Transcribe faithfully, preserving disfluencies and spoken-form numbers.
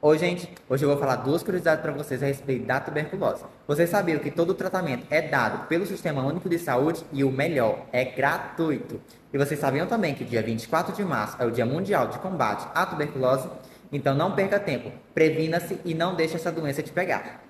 Oi, gente. Hoje eu vou falar duas curiosidades para vocês a respeito da tuberculose. Vocês sabiam que todo o tratamento é dado pelo Sistema Único de Saúde e o melhor, é gratuito. E vocês sabiam também que dia vinte e quatro de março é o Dia Mundial de Combate à Tuberculose? Então não perca tempo, previna-se e não deixe essa doença te pegar.